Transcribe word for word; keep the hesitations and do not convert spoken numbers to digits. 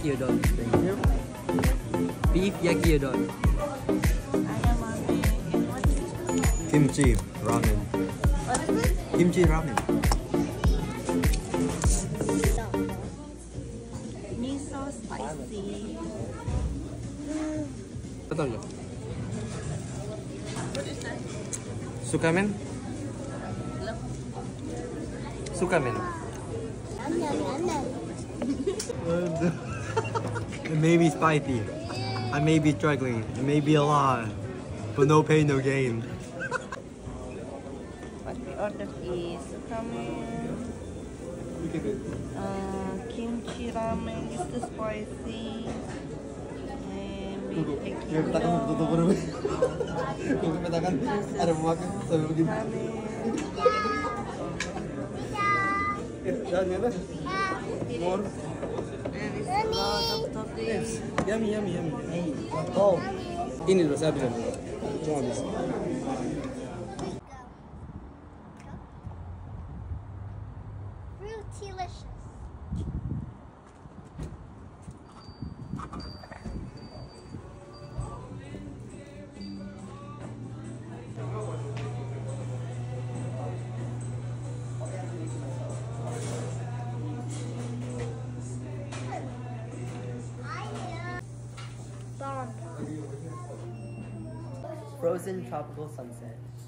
yaki udon. Thank you. Beef yaki udon. Kimchi ramen. What is it? Kimchi ramen. Miso spicy. Betul nggak? What is that? Suka men? Suka men? It may be spicy. I may be struggling. It may be a lot. But no pain, no gain. What we ordered is ramen, uh, kimchi ramen is too spicy, and beef udon. Ada mau makan sambil begini. More. There is a lot of toppings. Yummy yummy yummy. Oh. Ini dulu saya bilang. Cuma habis. Fruitylicious. Frozen tropical sunset.